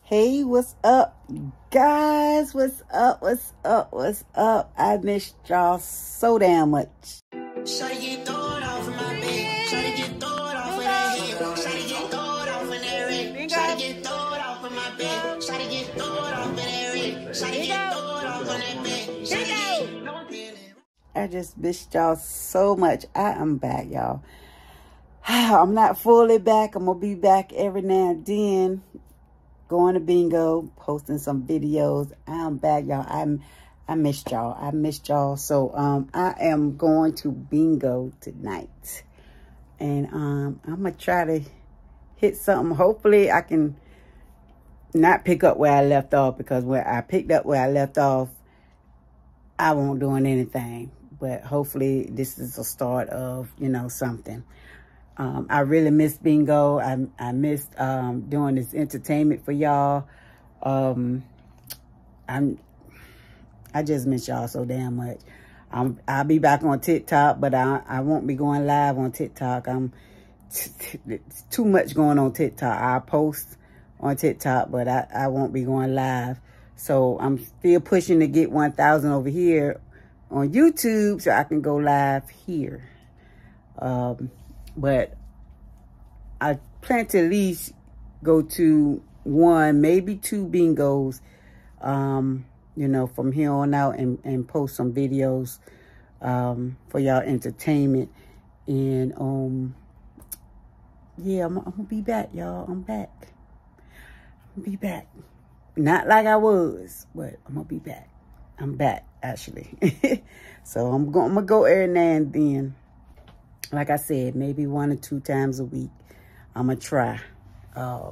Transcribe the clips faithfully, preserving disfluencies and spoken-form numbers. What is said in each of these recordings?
Hey, what's up, guys? What's up? What's up? What's up? I missed y'all so damn much. Shawty get throwed off in my bed. Shawty get throwed off in that head. Shawty get throwed off in that red. Shawty get throwed off in my bed. Shawty get throwed off in that red. Shawty get throwed off in that bed. Shawty get. I just missed y'all so much. I am back, y'all. I'm not fully back. I'm gonna be back every now and then. Going to bingo, posting some videos. I'm back, y'all. I'm I missed y'all. I missed y'all. So um I am going to bingo tonight. And um I'm gonna try to hit something. Hopefully I can not pick up where I left off, because where I picked up where I left off, I won't doing anything. But hopefully this is a start of, you know, something. Um, I really missed bingo. I, I missed um, doing this entertainment for y'all. Um, I'm, I just miss y'all so damn much. I'm, I'll be back on TikTok, but I, I won't be going live on TikTok. I'm t t it's too much going on TikTok. I'll post on TikTok, but I, I won't be going live. So I'm still pushing to get one thousand over here on YouTube so I can go live here. Um, But I plan to at least go to one, maybe two bingos, um, you know, from here on out, and, and post some videos um, for y'all entertainment. And, um, yeah, I'm, I'm going to be back, y'all. I'm back. I'm going to be back. Not like I was, but I'm going to be back. I'm back, actually. So I'm going I'm to go every now and then. Like I said, maybe one or two times a week. I'm going to try. Um,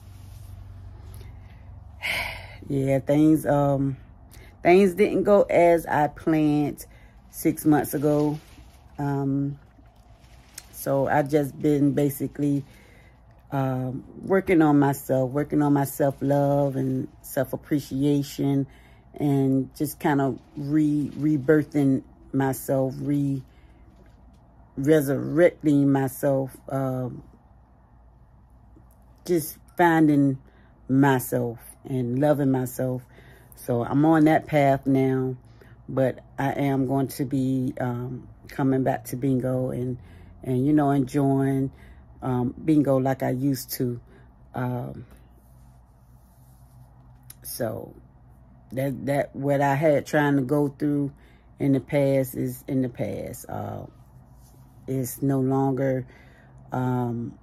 yeah, things um, things didn't go as I planned six months ago. Um, so I just been basically um, working on myself, working on my self-love and self-appreciation, and just kind of re rebirthing myself, re resurrecting myself, um, just finding myself and loving myself. So I'm on that path now, but I am going to be um, coming back to bingo and, and you know, enjoying um, bingo like I used to. Um, so that, that what I had trying to go through in the past is in the past. Uh, It's no longer, um,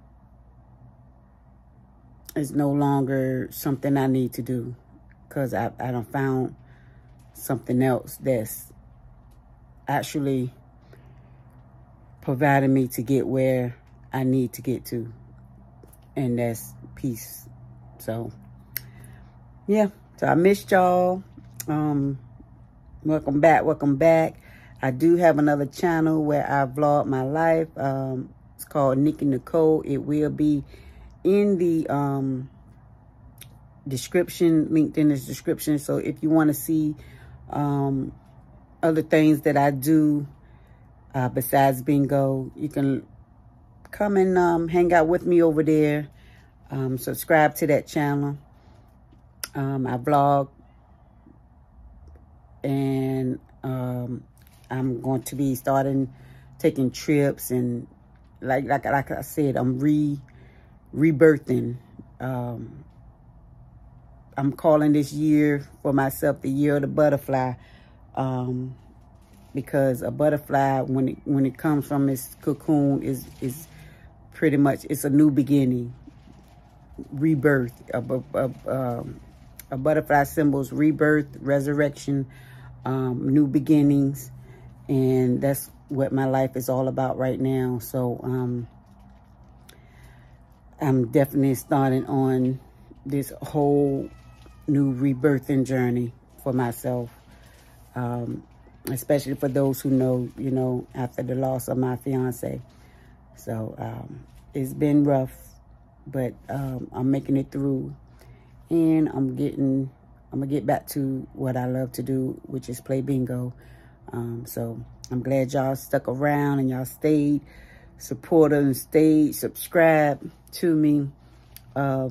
it's no longer something I need to do, because I, I done found something else that's actually providing me to get where I need to get to, and that's peace. So, yeah, so I missed y'all. Um, welcome back, welcome back. I do have another channel where I vlog my life. Um, it's called Nikki Nicole. It will be in the um, description, linked in the description. So if you want to see um, other things that I do uh, besides bingo, you can come and um, hang out with me over there. Um, subscribe to that channel. Um, I vlog, and um, I'm going to be starting taking trips, and like like like I said, I'm re rebirthing. Um, I'm calling this year for myself the year of the butterfly, um, because a butterfly, when it when it comes from its cocoon, is is pretty much, it's a new beginning, rebirth. A, a, um, a butterfly symbols rebirth, resurrection, um, new beginnings. And that's what my life is all about right now. So um, I'm definitely starting on this whole new rebirthing journey for myself. Um, especially for those who know, you know, after the loss of my fiance. So um, it's been rough, but um, I'm making it through. And I'm getting, I'm going to get back to what I love to do, which is play bingo. Um, so I'm glad y'all stuck around and y'all stayed supportive and stayed subscribed to me. Um,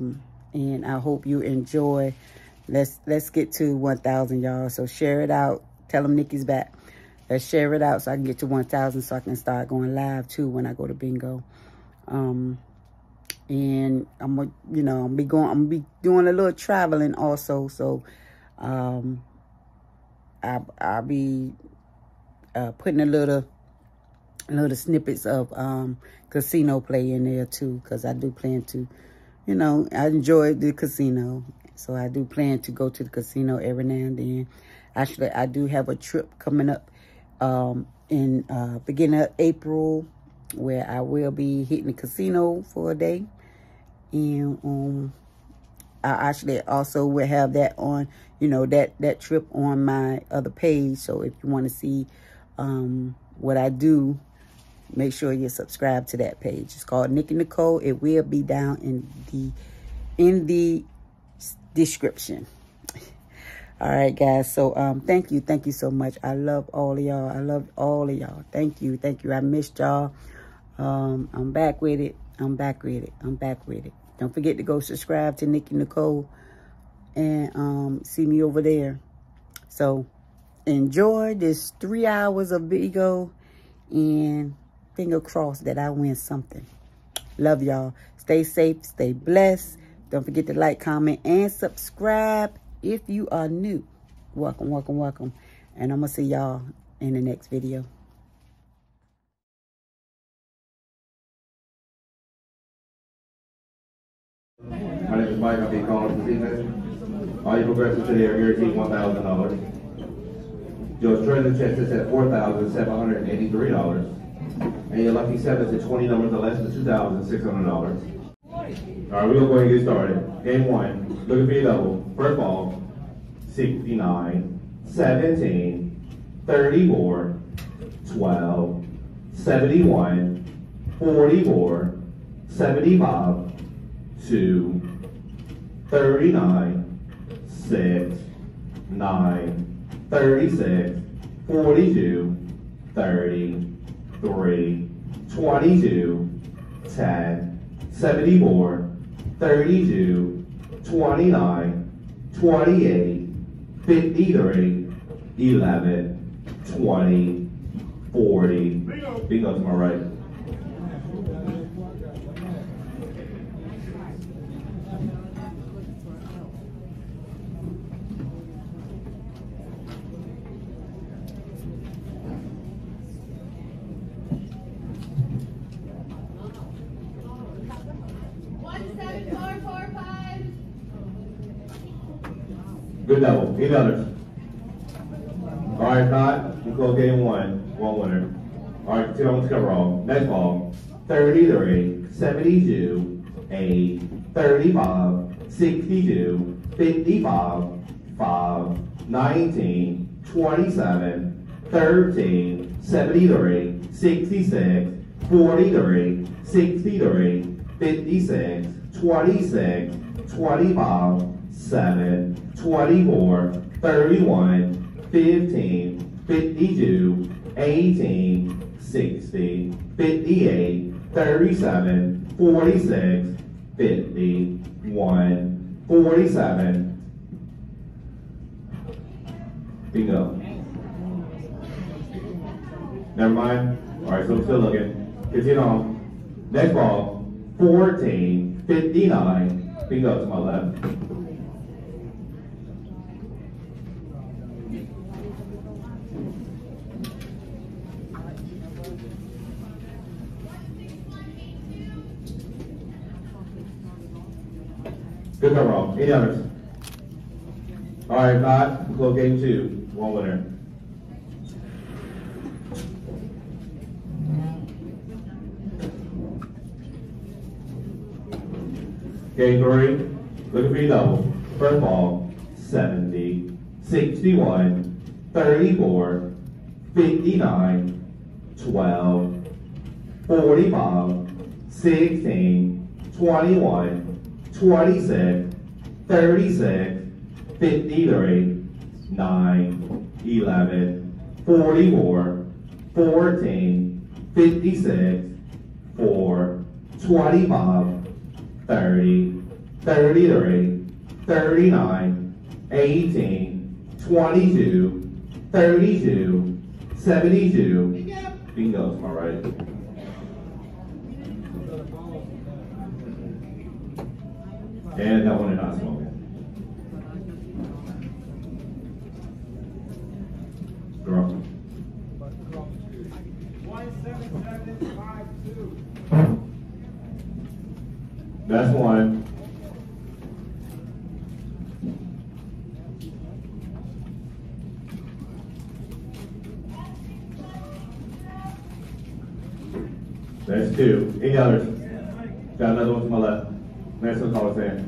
and I hope you enjoy. Let's let's get to one thousand, y'all. So share it out. Tell them Nikki's back. Let's share it out so I can get to one thousand so I can start going live too when I go to bingo. Um, and I'm gonna, you know, I'm be going. I'm gonna be doing a little traveling also. So, um, I I'll be uh, putting a little, little snippets of um casino play in there too, because I do plan to, you know, I enjoy the casino, so I do plan to go to the casino every now and then. Actually, I do have a trip coming up um, in uh, beginning of April where I will be hitting the casino for a day. And um, I actually also will have that on, you know, that, that trip on my other page. So if you want to see um, what I do, make sure you subscribe to that page. It's called Nikki Nicole. It will be down in the, in the description. All right, guys. So, um, thank you. Thank you so much. I love all of y'all. I love all of y'all. Thank you. Thank you. I missed y'all. Um, I'm back with it. I'm back with it. I'm back with it. Don't forget to go subscribe to Nikki Nicole and um, see me over there. So, enjoy this three hours of bingo and finger crossed that I win something. Love y'all. Stay safe. Stay blessed. Don't forget to like, comment, and subscribe. If you are new, welcome, welcome, welcome. And I'm going to see y'all in the next video. My name is Mike. I'll be calling this evening. All your progressives today are guaranteed one thousand dollars. Your treasure chest is at four thousand seven hundred eighty-three dollars. And your lucky seven is at twenty numbers or less than two thousand six hundred dollars. All right, we're going to go ahead and get started. Game one, looking for your double. First ball, sixty-nine, seventeen, thirty-four, twelve, seventy-one, forty-four, seventy-five, two, thirty-nine, six, nine, thirty-six, forty-two, thirty, three, twenty-two, ten, seventy-four, thirty-two, twenty-nine, twenty-eight, fifty-three, eleven, twenty, forty. Bingo to my right. Good double. Eight others. All right, Todd. You close game one. One winner. All right, two on cover all. Next ball. thirty-three, seventy-two, eight, thirty-five, sixty-two, fifty-five, five, nineteen, twenty-seven, thirteen, seventy-three, sixty-six, forty-three, sixty-three, fifty-six, twenty-six, twenty-five, seven, twenty-four, thirty-one, fifteen, fifty-two, eighteen, sixty, fifty-eight, thirty-seven, forty-six, fifty-one, forty-seven. Bingo. Never mind. All right, so I'm still looking. Continue on. Next ball, fourteen, fifty-nine. Bingo to my left. Good cover all. Any others? All right, Todd. Close game two. One winner. Game three. Looking for your double. First ball. seventy, sixty-one, thirty-four, fifty-nine, twelve, forty-five, sixteen, twenty-one, twenty-six, thirty-six, fifty-three, nine, eleven, forty-four, fourteen, fifty-six, four, twenty-five, thirty, thirty-three, thirty-nine, eighteen, twenty-two, thirty-two, seventy-two. Bingo, am I right? And that one is not smoking. Girl. one seven seven five two. That's one. That's two. Any others? Got another one to my left. Next one, call us in.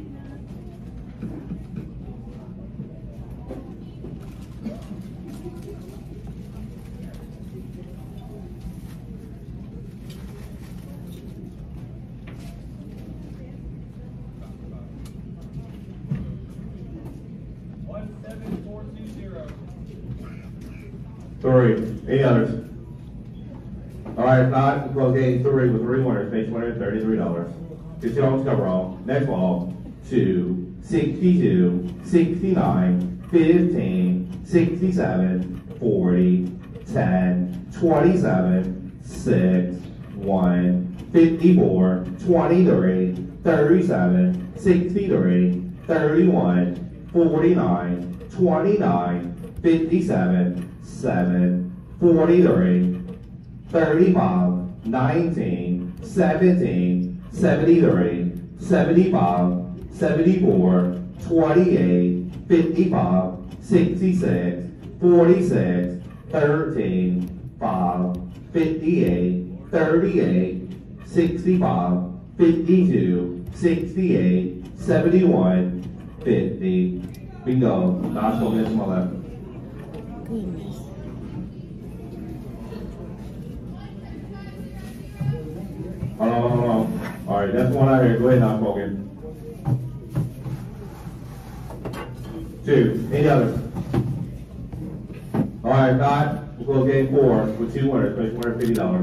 one seven four two zero. Three. Any others? All right, if not, we'll go game three with three winners, pay two hundred thirty-three dollars. Get your homes cover all. Next ball, two, sixty-two, sixty-nine, fifteen, sixty-seven, forty, ten, twenty-seven, six, one, fifty-four, twenty-three, thirty-seven, sixty-three, thirty-one, forty-nine, twenty-nine, fifty-seven, seven, forty-three, thirty-five, nineteen, seventeen, seventy-three, seventy-five, seventy-four, twenty-eight, fifty-five, sixty-six, forty-six, thirteen, five, fifty-eight, thirty-eight, sixty-five, fifty-two, sixty-eight, seventy-one, fifty. Bingo. Last one minutes to my left. Goodness. Hold on, hold on. All right, that's one out here. Go ahead now, smoking. Two. Any others? All right, not. We'll go game four with two winners, pay two hundred fifty dollars.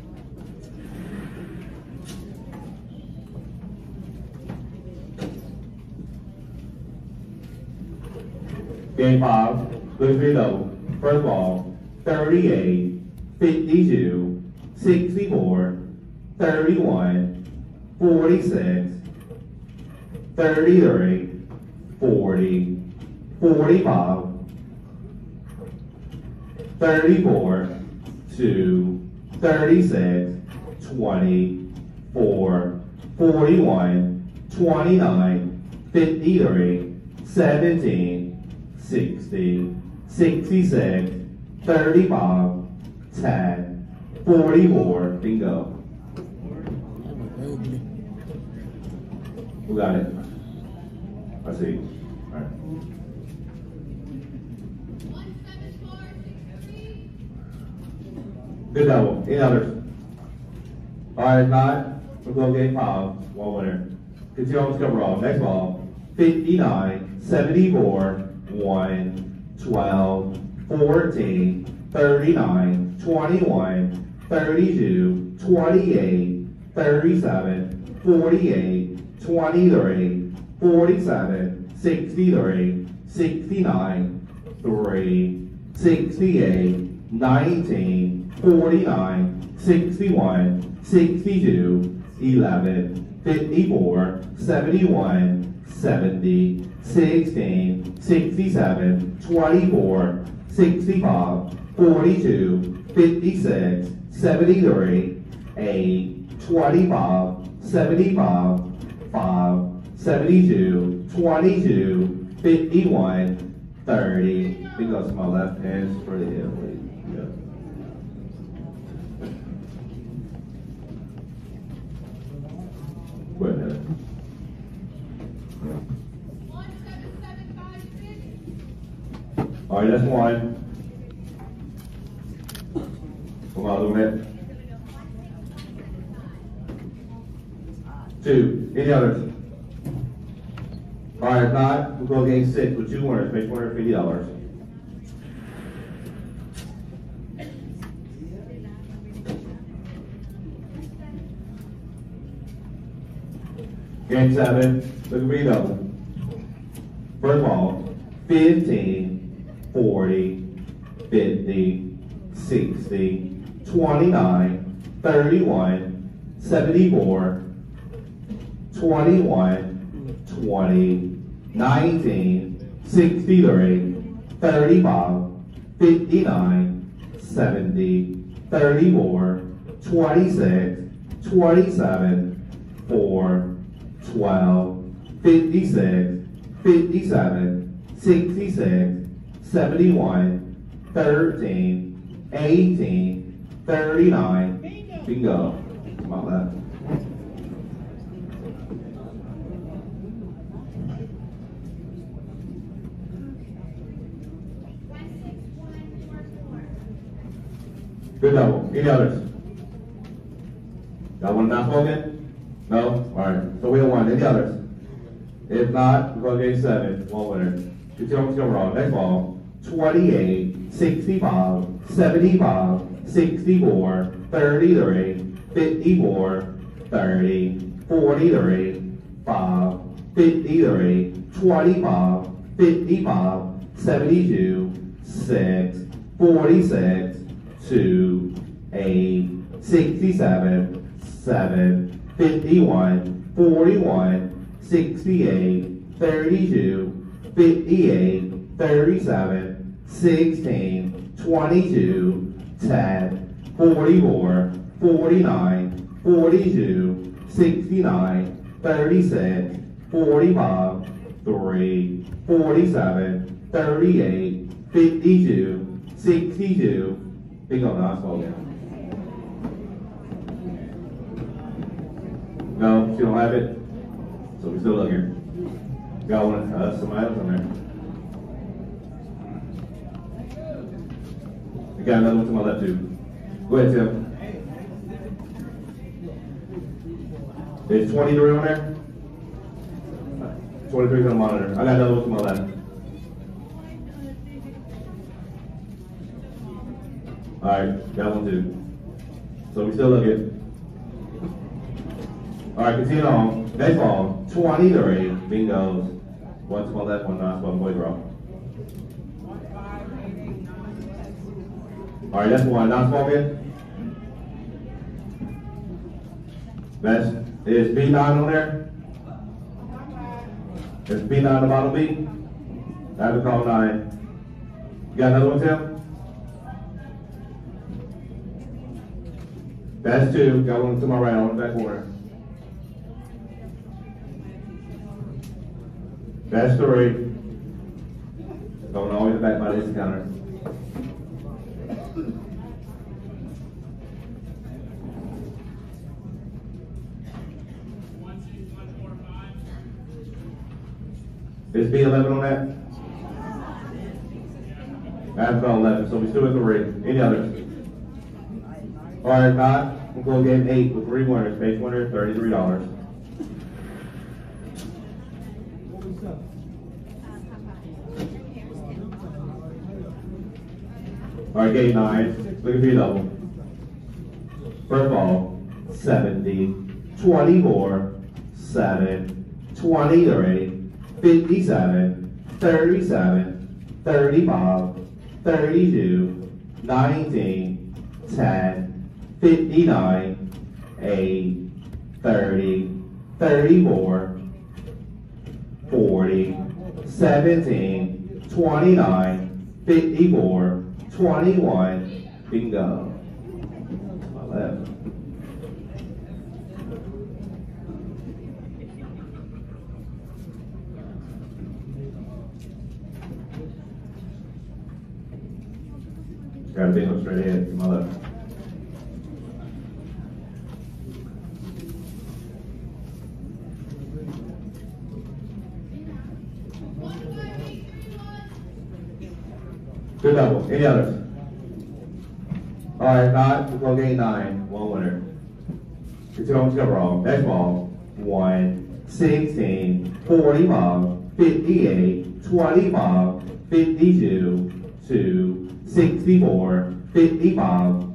Game five, looks pretty double. First ball, thirty-eight, fifty-two, sixty-four, thirty-one, forty-six, thirty-three, forty, forty-five, thirty-four, two, thirty-six, twenty-four, forty-one, twenty-nine, fifty-three, seventeen, sixty, sixty-six, thirty-five, ten, forty-four. Bingo. Who got it? I see. All right. Good double. Any others? All right, not. We'll go game five. One winner. Continue on to cover all. Next ball. fifty-nine, seventy-four, one, twelve, fourteen, thirty-nine, twenty-one, thirty-two, twenty-eight, thirty-seven, forty-eight, twenty-three, forty-seven, sixty-three, sixty-nine, three, sixty-eight, nineteen, forty-nine, sixty-one, sixty-two, eleven, fifty-four, seventy-one, seventy, sixteen, sixty-seven, twenty-four, sixty-five, forty-two, fifty-six, seventy-three, eight, twenty-five, seventy-five, five, seventy-two, twenty-two, fifty-one, thirty. Because my left hand's for the hip. Yeah. Go ahead. All right, that's one. Come on, little bit. Two. Any others? All right, if not, we'll go game six with two winners, pay two hundred fifty dollars. Game seven, look at me double. First ball, fifteen, forty, fifty, sixty, twenty-nine, thirty-one, seventy-four, twenty-one, twenty, nineteen, sixty-three, thirty-five, fifty-nine, seventy, thirty-four, twenty-six, twenty-seven, four, twelve, fifty-six, fifty-seven, sixty-six, seventy-one, thirteen, eighteen, thirty-nine, bingo. Come on, left. Good double. Any others? Y'all want to not spoken? No? Alright. So we have one. Any others? If not, we're going to game seven. One winner. Good job, go wrong. Next ball. twenty-eight, sixty-five, seventy-five, sixty-four, thirty-three, fifty-four, thirty, forty-three, five, fifty-three, twenty-five, fifty-five, seventy-two, six, forty-six, two, eight, sixty-seven, seven, fifty-one, forty-one, sixty-eight, thirty-two, fifty-eight, thirty-seven, sixteen, twenty-two, ten, forty-four, forty-nine, forty-two, sixty-nine, thirty-six, forty-five, three, forty-seven, thirty-eight, fifty-two, sixty-two, bingo, not spoken. No, she don't have it, so we're still looking. Got one, uh, somebody else on there. We got another one to my left too. Go ahead, Tim. Is twenty-three on there? twenty-three is on the monitor. I got another one to my left. Alright, got one too. So we still looking. Alright, continue on. Next ball, twenty-three, bingos. One to my left, one not, one boy draw. Alright, that's one. Not spoken. That's, is B nine on there? Is B nine the bottom B? I have to call nine. You got another one, Tim? That's two. Got one to my right on the back corner. That's three. Going all the way back by this counter. Is B eleven on that? I have called eleven, so we still at three. Any others? All right, not. We'll go game eight with three winners. Base winner, thirty-three dollars. All right, game nine. Look at me double. First ball, seventy, twenty-four, seven, twenty-three, fifty-seven, thirty-seven, thirty-five, thirty-two, nineteen, ten, fifty-nine, eight, thirty, thirty-four, forty, seventeen, twenty-nine, fifty-four, twenty-one, bingo. My left. Got a bingo straight ahead to my left. Good double. Any others? All right, not. We'll go game nine. One winner. Your two homes go wrong. Next ball. One, sixteen, forty-five, fifty-eight, twenty-five, fifty-two, two, sixty-four, fifty-five,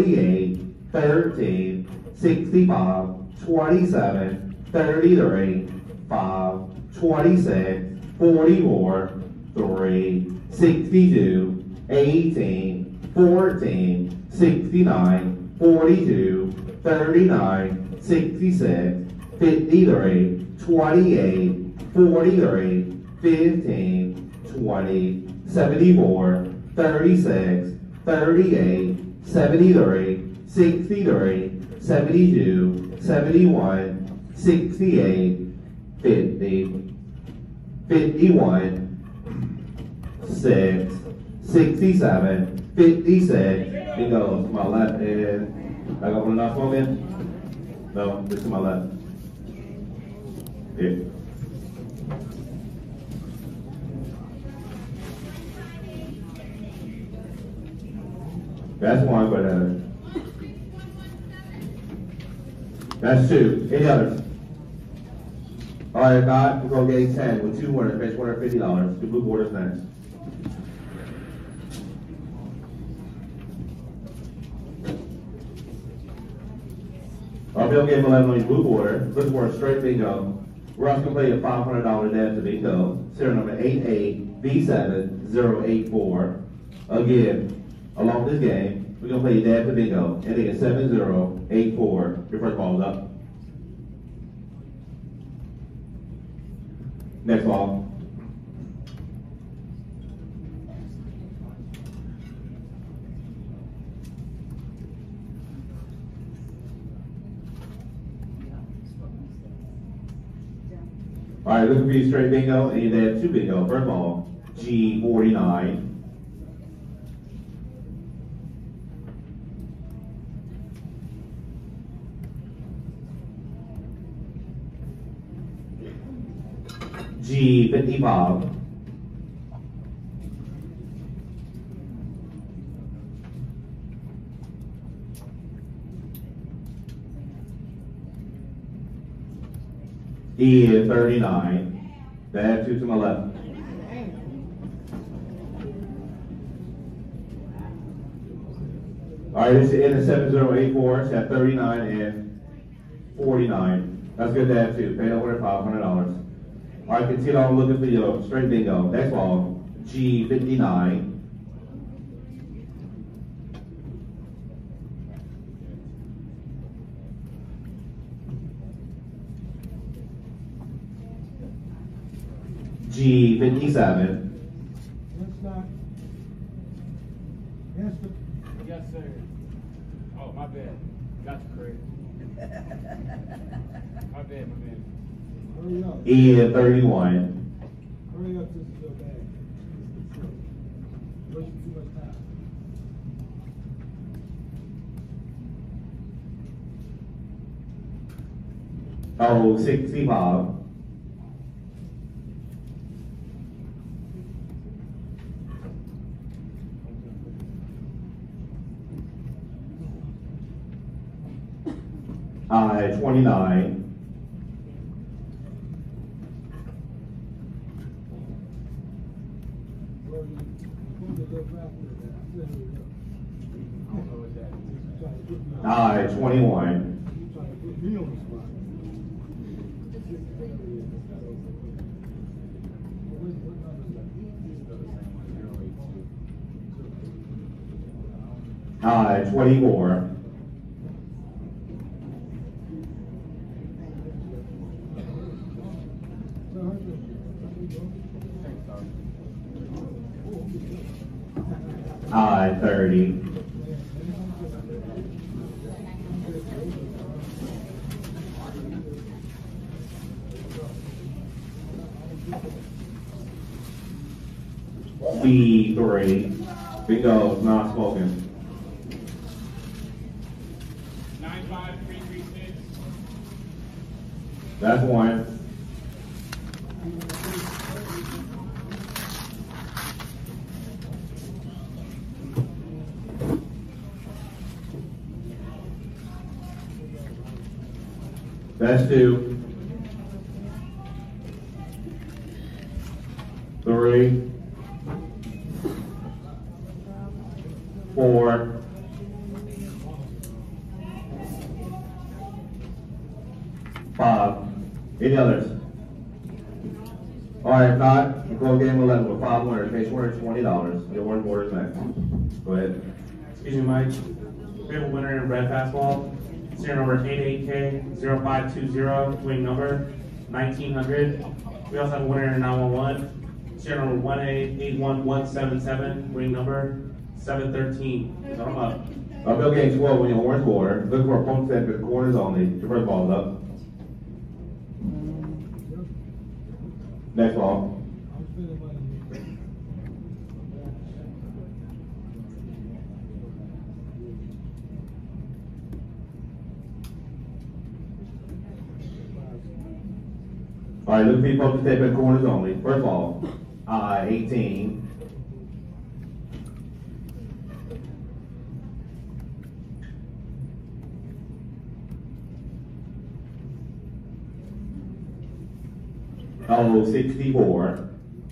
forty-eight, thirteen, sixty-five, twenty-seven, thirty-three, five, twenty-six, forty-four, three, sixty-two, eighteen, fourteen, sixty-nine, forty-two, thirty-nine, sixty-six, fifty-three, twenty-eight, forty-three, fifteen, twenty, seventy-four, thirty-six, thirty-eight, seventy-three, sixty-three, seventy-two, seventy-one, sixty-eight, fifty, fifty-one, six, sixty-seven, fifty-six. It goes to my left and I got one enough one in? No, this to my left. Yeah. That's one, but uh, that's two. Any others? All right, God, we're gonna get a ten with two winners, bench one hundred fifty dollars. The blue board is next. Our bill game eleven on your blue board. Looking for a straight bingo. We're also gonna play a five hundred dollar dance to bingo. Serial number eight eight B seven zero eight four. Again, along with this game, we're gonna play a dance to bingo. Ending at seven zero eight four. Your first ball is up. Next ball. All right, looking for you straight bingo, and you have two bingo. First ball, G forty-nine. G fifty-five. E thirty-nine. That two to my left. All right, this is in at seven zero eight four. It's at thirty-nine and forty-nine. That's good to have two. Pay over five hundred dollars. All right, continue on looking for your straight bingo. Next ball, G fifty-nine. G fifty-seven. Yes, sir. Yes, sir. Yes, sir. Oh, my bad. Got you, Craig. My bad, my bad. Hurry up. E thirty-one. Hurry up, this is so bad. Wasting too much time. Oh, sixty-five. I twenty-nine. I twenty-one. I twenty-four. I thirty. B three. Bingo, not smoking. Nine five three three six. That's one. That's two. Three. Four. Five. Any others? go game eleven with five winners, pay two hundred twenty dollars. Your one board is next. Go ahead. Excuse me, Mike. We have a winner in red fastball. Serial number eight eight K zero five two zero, wing number nineteen hundred. We also have a winner in nine one one. Serial number one eight eight one one seven seven, wing number seven thirteen. Throw them up. Uh, Bill game twelve when your orange board. Look for a punch set with corners only. Your first ball is up. Next ball. All right, look for your punch set with corners only. First ball. Uh, eighteen. Oh, sixty-four.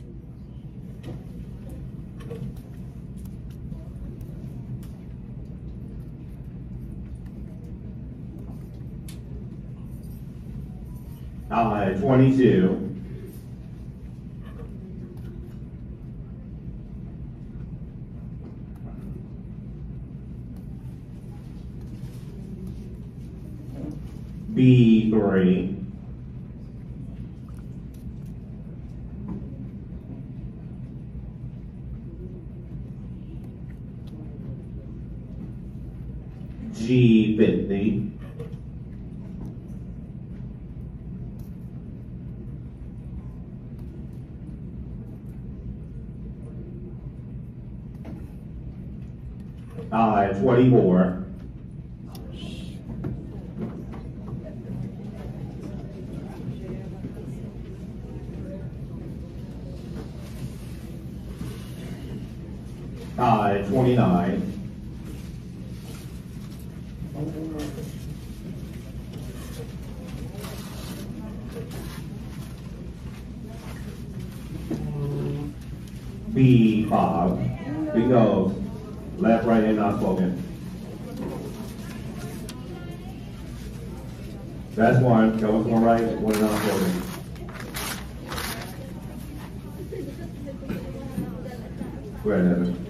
Uh, twenty-two. B three. G fifty. Uh, twenty-four. Uh, twenty-nine. B five. Bingo. Left, right, and not spoken. That's one. Go with one right, one not spoken. Go ahead, Evan.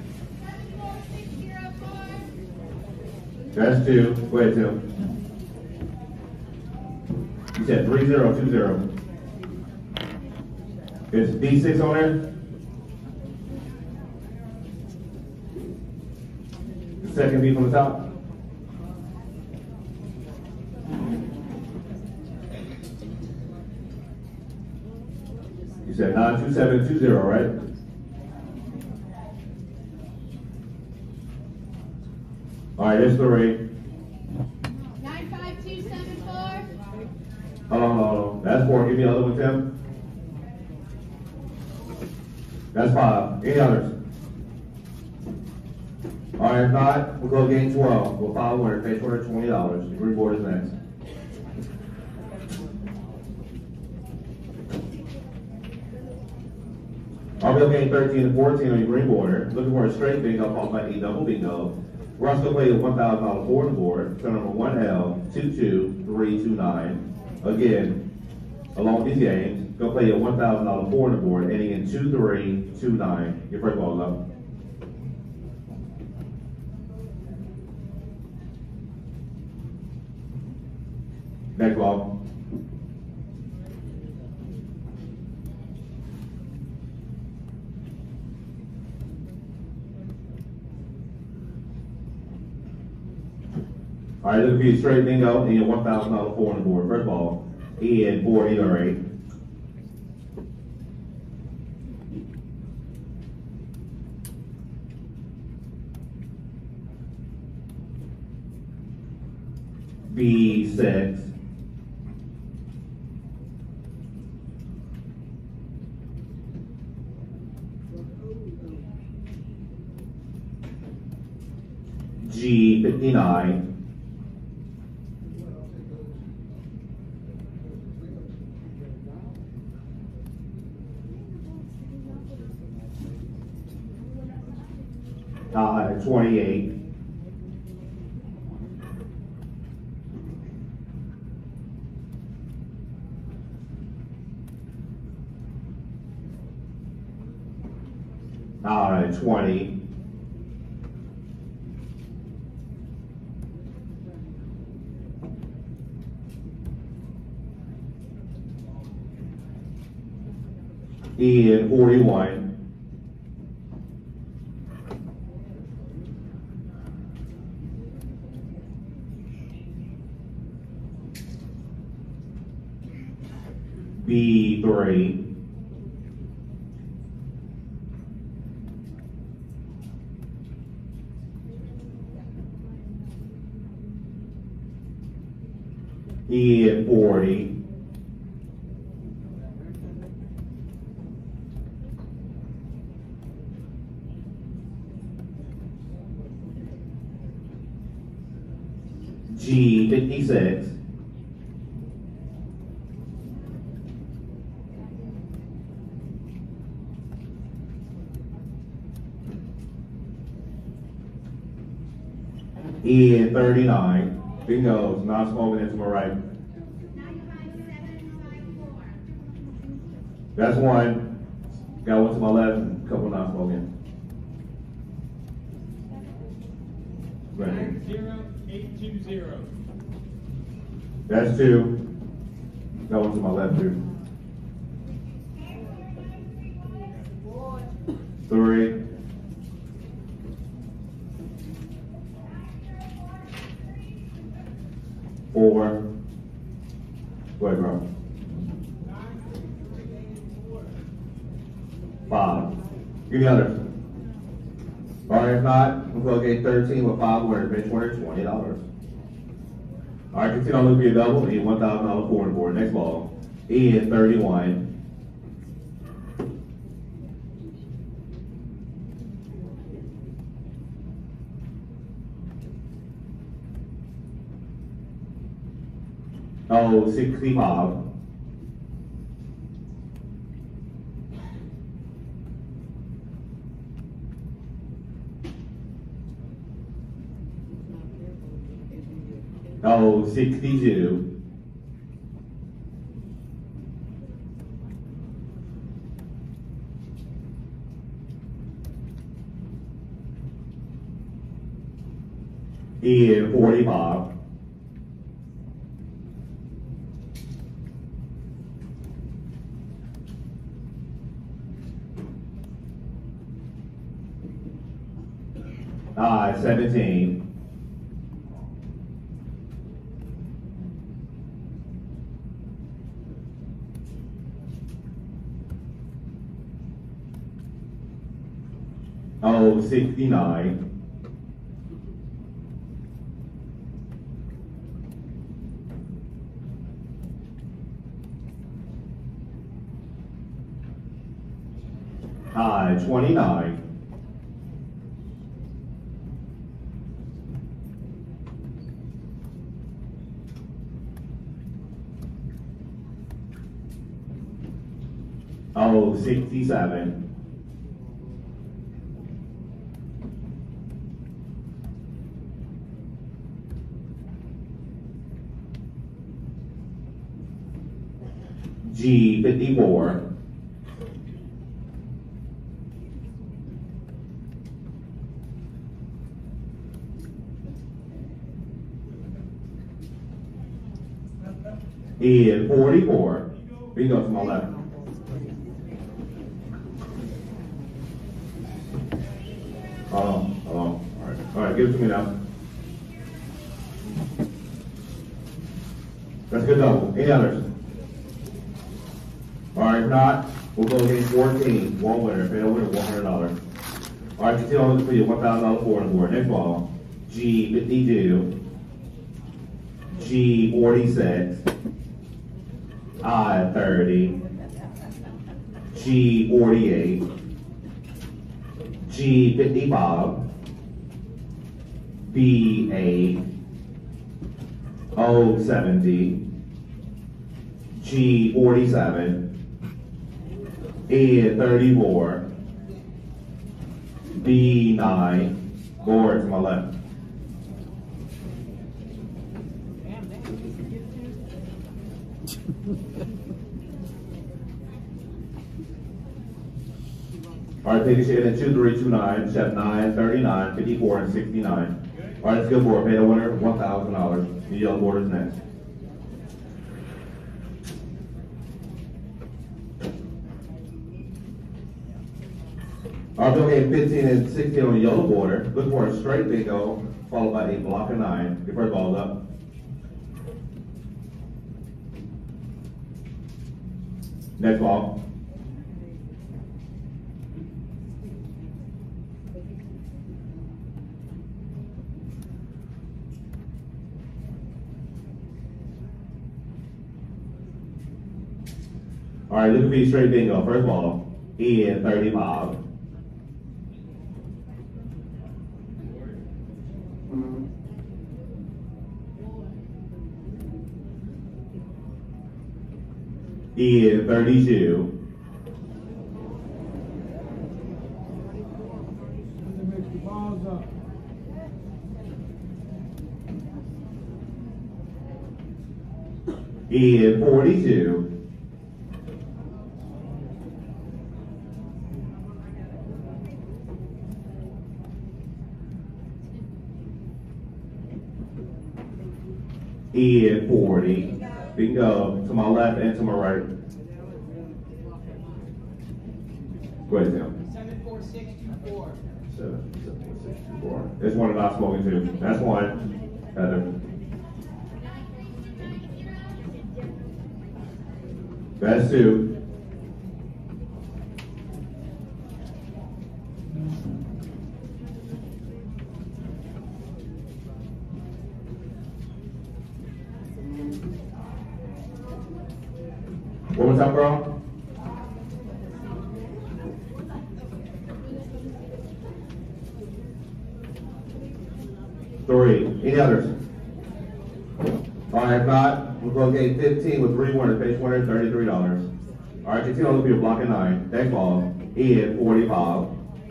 That's two. Go ahead, Tim. You said three zero two zero. Is B six on there? Second B from the top. You said nine two seven two zero, right? All right, there's three. nine five two seven four. Hold on, hold on. That's four. Give me another one, Tim. That's five. Any others? All right, if not, we'll go game twelve. We'll file winner, pay two hundred twenty dollars. The green board is next. I'll go game thirteen and fourteen on your green border. Looking for a straight bingo, followed by a double bingo. We're also going to play the one thousand dollar board on the board. Turn number one L two two three two nine. Again, along with these games, go play a one thousand dollar board on the board, ending in two three two nine. Your first ball is up. Next ball. All right, this will be a straight bingo and your one thousand dollar four on the board. First ball, E and four, eight or eight. B six. G fifty-nine. Uh, twenty-eight. Uh, twenty. And forty-one. B three. E forty. G fifty-six. E thirty-nine. Bingo. Not smoking into my right. That's one. Got one to my left and a couple not smoking. Right. Zero, eight, two, zero. That's two. Got one to my left too. Three. Four. Go ahead, bro. Five. Give me others. All right, if not, I'm going to get thirteen with five winners, bench winner, twenty dollars. All right, continue on looking for your double, and one thousand dollars forward board. Next ball. E thirty-one. Oh, sixty-five. Oh, sixty-two. E forty-five. Ah, seventeen. Oh, sixty-nine. Ah, twenty-nine. Oh, sixty-seven. G fifty-four. E forty-four. Bingo to my left. Hold on, hold on. All right, all right, give it to me now. That's a good double. Any others? All right, if not, we'll go against fourteen. One winner. Fail winner, one hundred dollars. All right, continue on for you. one thousand dollars forward board. Next ball. G fifty-two. G forty-six. I thirty. G forty-eight. G fifty-five. B eight. O seventy. G forty-seven. E thirty-four. B nine. Board to my left. All right, ticket shade in two three two nine, chef nine, thirty-nine, fifty-four, and sixty-nine. All right, skill board, pay the winner one thousand dollars. The yellow board is next. All right, okay, fifteen and sixteen on the yellow border. Look for a straight bingo, followed by a block of nine. Your first ball is up. Next ball. All right, look at me, straight bingo. First ball, in thirty-five. In thirty-two. In forty-two. In forty. Bingo. To my left and to my right. Go ahead, Tim. seven four six two four. Seven, seven, four, six, two, four. There's one about smoking too. That's one. Heather. That's two. One more time, bro. Three. Any others? All right, if not, we'll go game fifteen with three winners. Base winner, thirty-three dollars. All right, continue on with your block of nine. Next ball, in forty-five.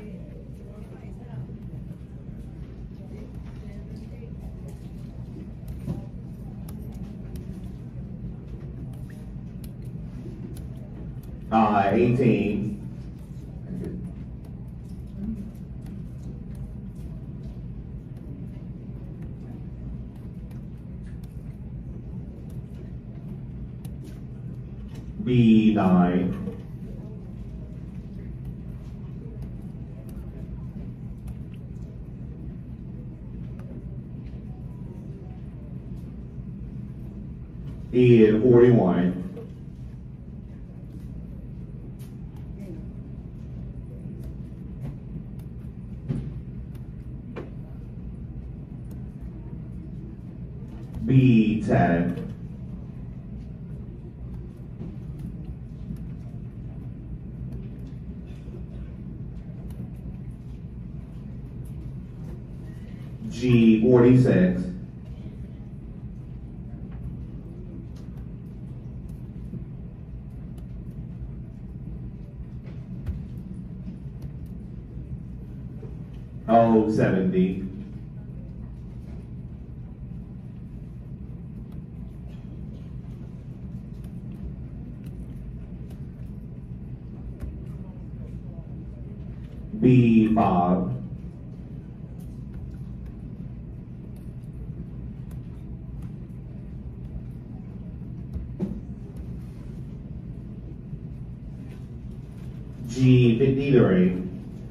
Uh, eighteen. B nine. In forty-one. B ten. G forty-six. O seventy. B five. G fifty-three.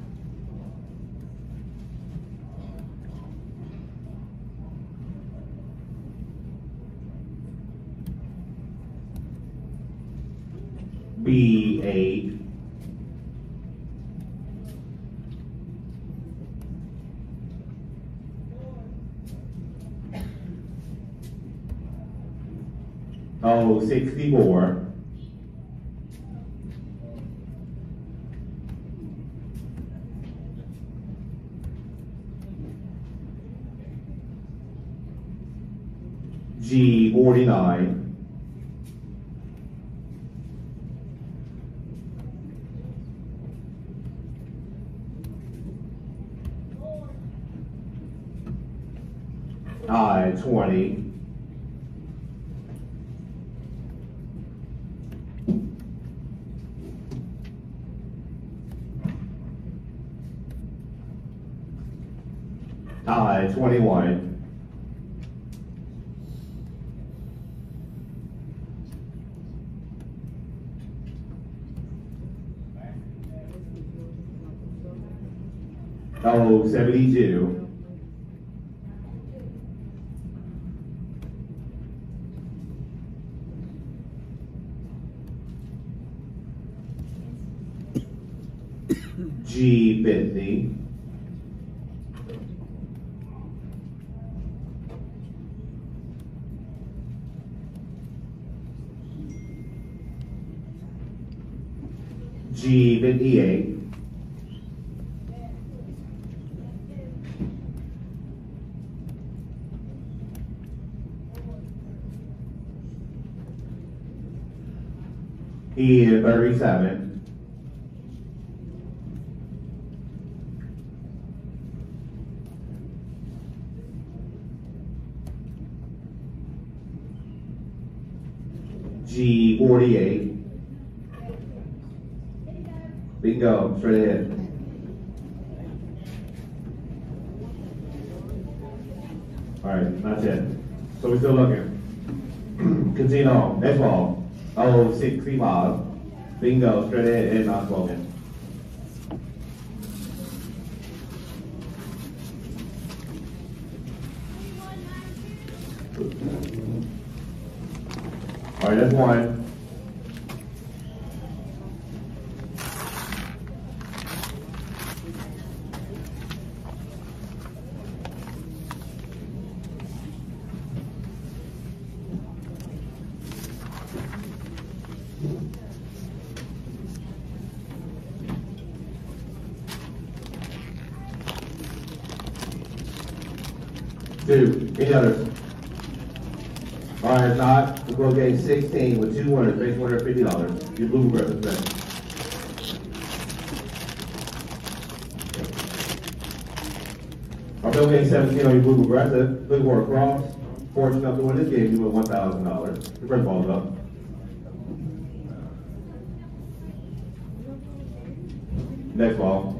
B eight. O sixty-four. G forty-nine. I twenty. I twenty-one. Oh, seventy-two. G fifty. G fifty-eight. E thirty-seven. G forty-eight. Bingo, straight ahead. All right, not yet. So we're still looking. Casino, next ball. Oh, sixty-five. Bingo, straight ahead and not smoking. All right, that's one. Two, any others? All right, not, we'll go game sixteen with two winners, base one hundred fifty dollars. Your blue progressive bet. Our bill game seventeen on your blue progressive. Looking for a cross. Fortunate enough to win this game, you win one thousand dollars. The first ball's up. Next ball.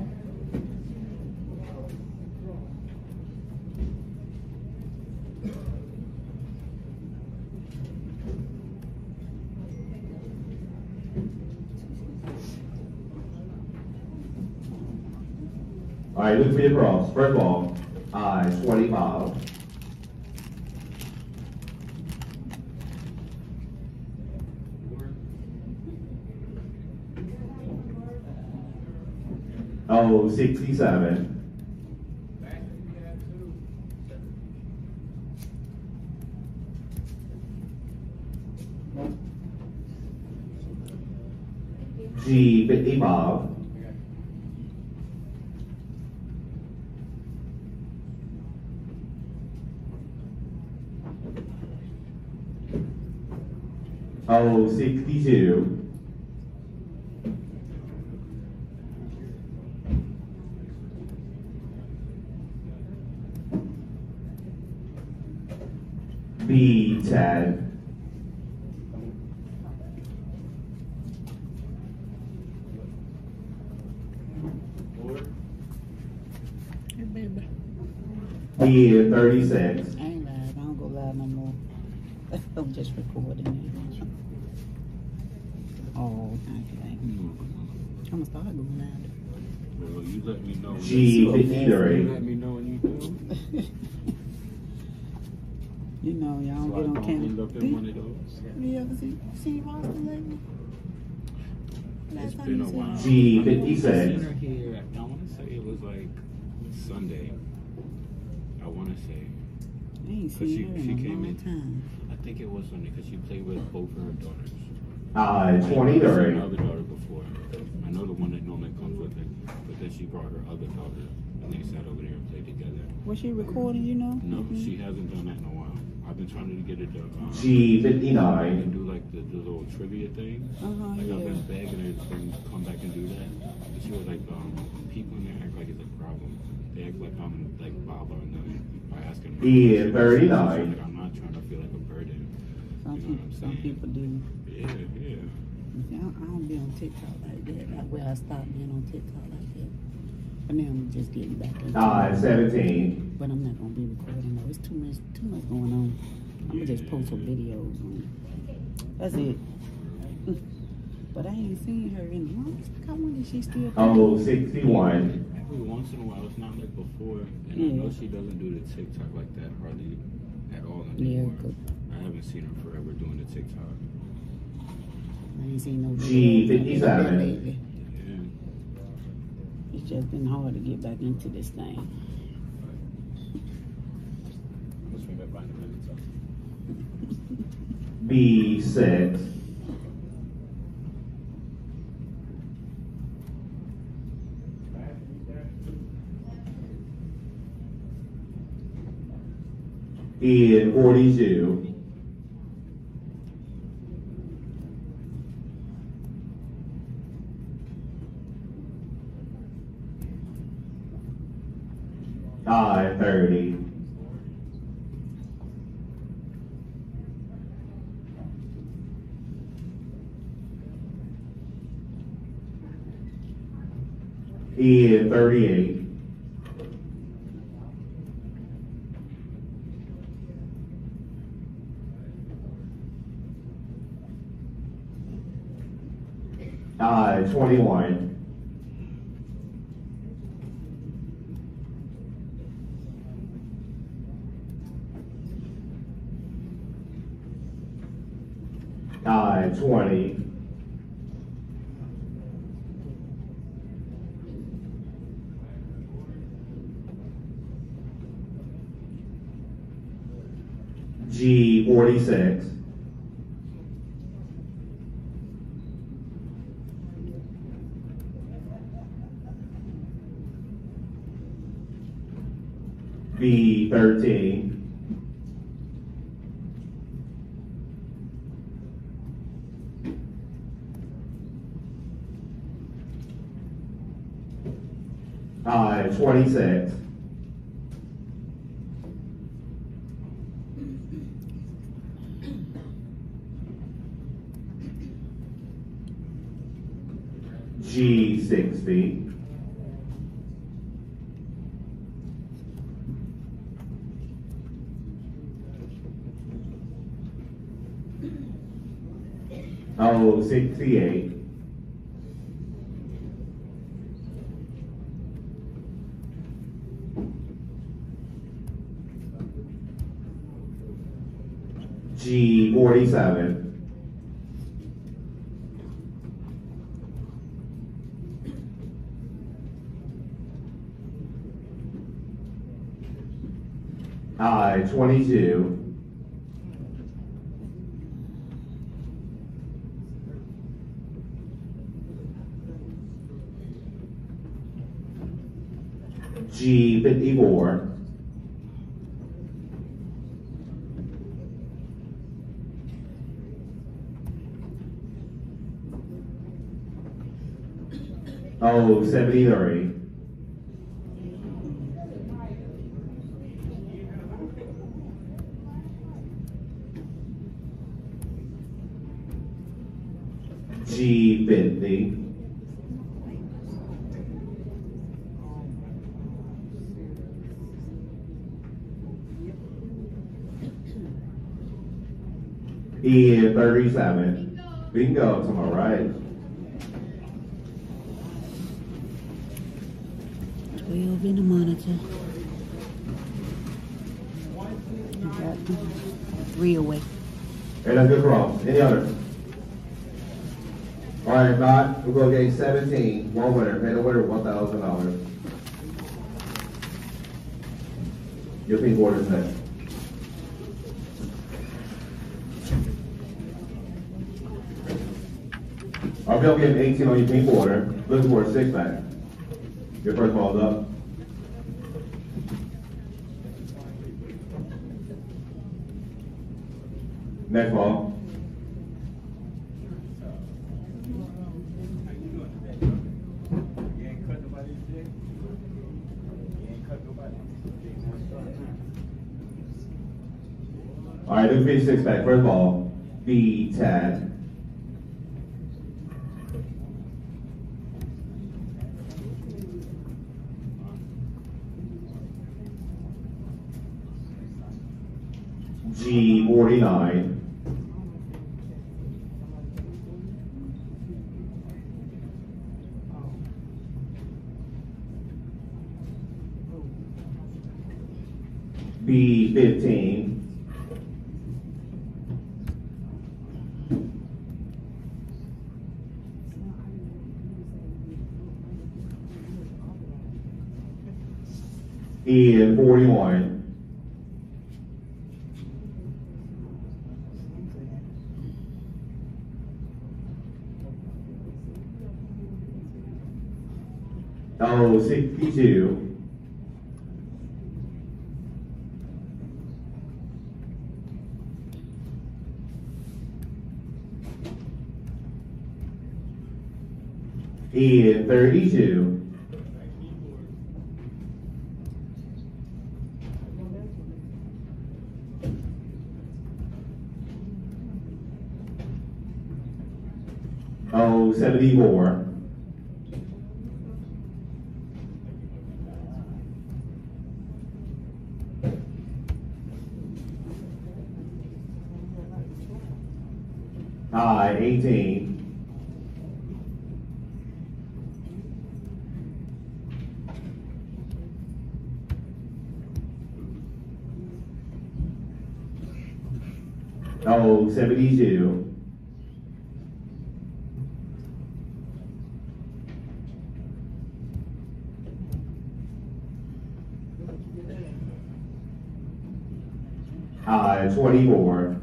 All right, look for your cross. First ball, I twenty-five. Oh, sixty-seven. G fifty-five. Oh, sixty-two. B ten. B thirty-six. I ain't live. I don't go live no more. I'm just recording it. Oh, okay. I'm gonna start going live. Well, you let me know. G fifty-three. You let me know when you do. You know, y'all So get I on don't camera. end up in one of those. You ever see see Boston lately? Last It's time been you a said- while. G fifty-six. I seen her here. I want to say it was like Sunday. I want to say. I ain't Cause she seen her she in a came long in. time. I think it was Sunday because she played with both of her daughters. I I've seen twenty-three. her other daughter before. I know the one that normally comes with it, but then she brought her other daughter and they sat over there and played together. Was she recording, you know? No, Mhm. she hasn't done that in a while. I've been trying to get her to um, G fifty-nine. and do like the, the little trivia thing. Uh-huh, Like I've yeah. been begging her to come back and do that. But she was like, um, people in there act like it's a problem. They act like I'm like bothering them by asking her. Yeah, questions. thirty-nine. Like, I'm not trying to feel like a burden. Some You know people, what I'm some saying? people do. Yeah, yeah. See, I, I don't be on TikTok like that. Like where I stopped being on TikTok like that. For now, I'm just getting back into Uh, seventeen. But I'm not gonna be recording. No, it's too much, too much going on. I'm gonna just post some videos on it. That's it. But I ain't seen her in months. I wonder if she's still. Oh, sixty-one. Every once in a while, it's not like before. And Yeah. I know she doesn't do the TikTok like that hardly at all Yeah, anymore. good. I haven't seen her forever doing the TikTok. I ain't seen no G videos fifty-seven. lately. Yeah. It's just been hard to get back into this thing. B six. E forty-two. I thirty. E thirty-eight. I twenty-one. I twenty. G forty-six. B thirteen. I twenty-six. G sixty. O sixty-eight. G forty-seven. I twenty-two. G fifty-four. O seventy-three. G fifty. E thirty-seven. Bingo to my right. twelve in the monitor. Got three away. Hey, that's good cross. Any other? All right, Dot, we'll go game seventeen. One winner. Pay the winner one thousand dollars. Your pink order's next. I'll be able to get an eighteen on your pink order. Looking for a six pack. Your first ball's up. Next ball. All right, look for your six pack. First ball, B ten. G forty-nine. B fifteen. E forty-one. O sixty-two. E thirty-two. O seventy-four. I eighteen. O seventy-two. I twenty-four.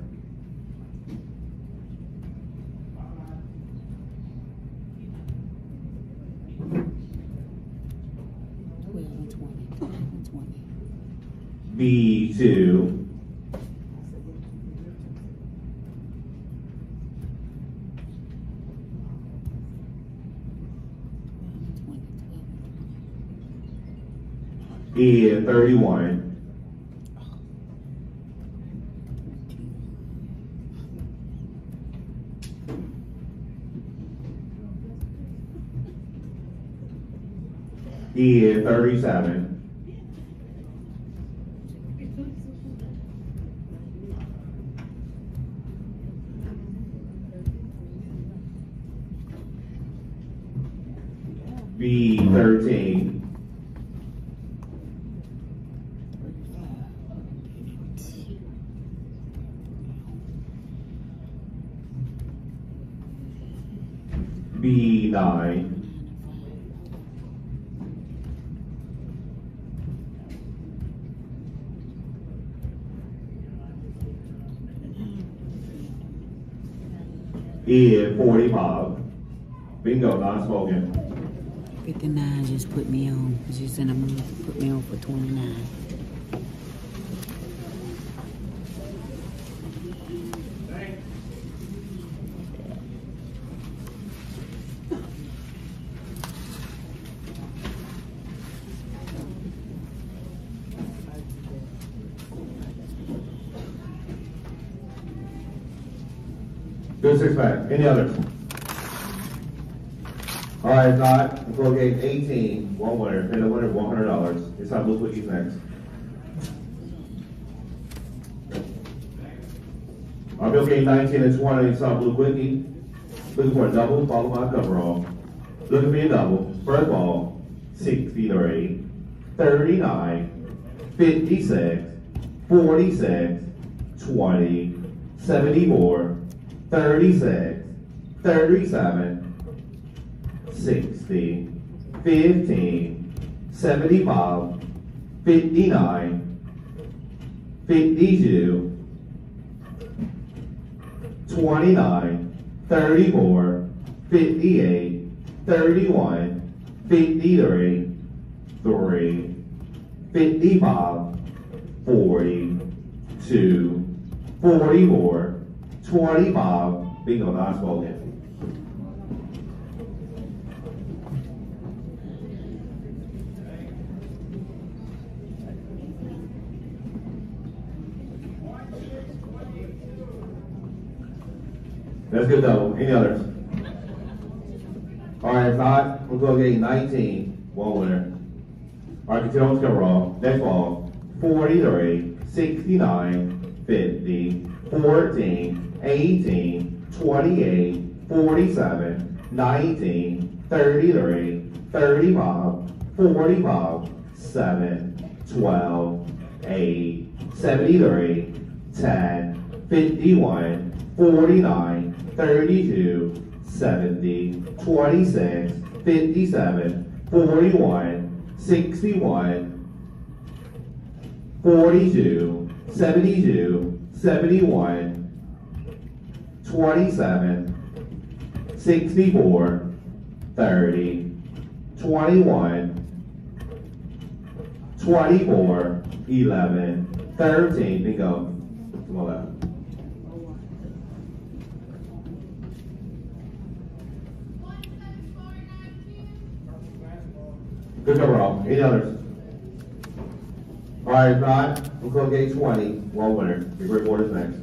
B two. E thirty-one. E thirty-seven. B thirteen. B nine. E forty-five. Bingo, non-smoking. fifty-nine just put me on. Just in a mood to put me on for twenty-nine. Good six pack. Any others? All right, if not, we'll go game eighteen. One winner. And the winner one hundred dollars. It's time Blue Quickies next. Our bill game nineteen and twenty. It's time Blue Quickie. Looking for a double, followed by a coverall. Looking for a double. First ball, sixty-three, thirty-nine, fifty-six, forty-six, twenty, seventy-four, thirty-six, thirty-seven, sixty, fifteen, seventy-five, fifty-nine, fifty-two, twenty-nine, thirty-four, fifty-eight, thirty-one, fifty-three, three, fifty-five, forty, two, forty-four, twenty-five, bingo, non-smoking. That's good though. Any others? All right, if not, we'll go get nineteen. One winner. All right, continue on to cover all. Next ball, forty-three, sixty-nine, fifty, fourteen, eighteen, twenty-eight, forty-seven, nineteen, thirty-three, thirty-five, forty-five, seven, twelve, eight, seventy-three, ten, fifty-one, forty-nine, thirty-two, seventy, twenty-six, fifty-seven, forty-one, sixty-one, forty-two, seventy-two, seventy-one, twenty-seven, sixty-four, thirty, twenty-one, twenty-four, eleven, thirteen, bingo. Come on left. Good cover all. Any others? All right, if not, we'll close gate twenty. One winner. Your great board is next.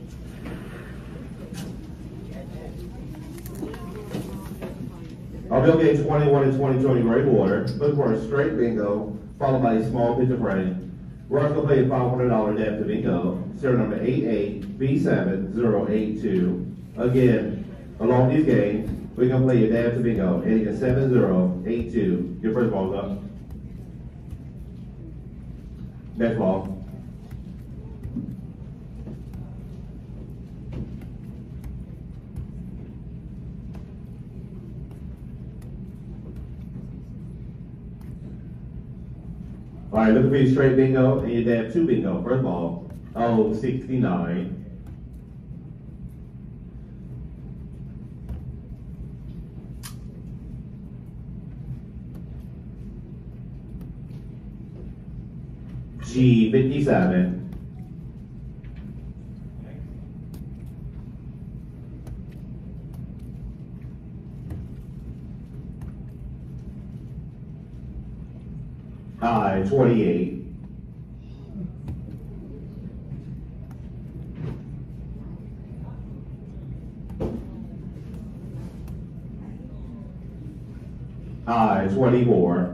I'll build gate twenty-one and twenty twenty great water. Look for a straight bingo, followed by a small pitch of rain. We're also going to play a five hundred dollar depth to bingo. Serial number eight eight B seven zero eight two. Again, along these games, we're going to play a dab to bingo, ending at seven zero eight two. Your first ball's up. Next ball. All right, looking for your straight bingo and your dab two bingo. First ball, oh sixty-nine. G fifty-seven. I twenty-eight. I twenty-four.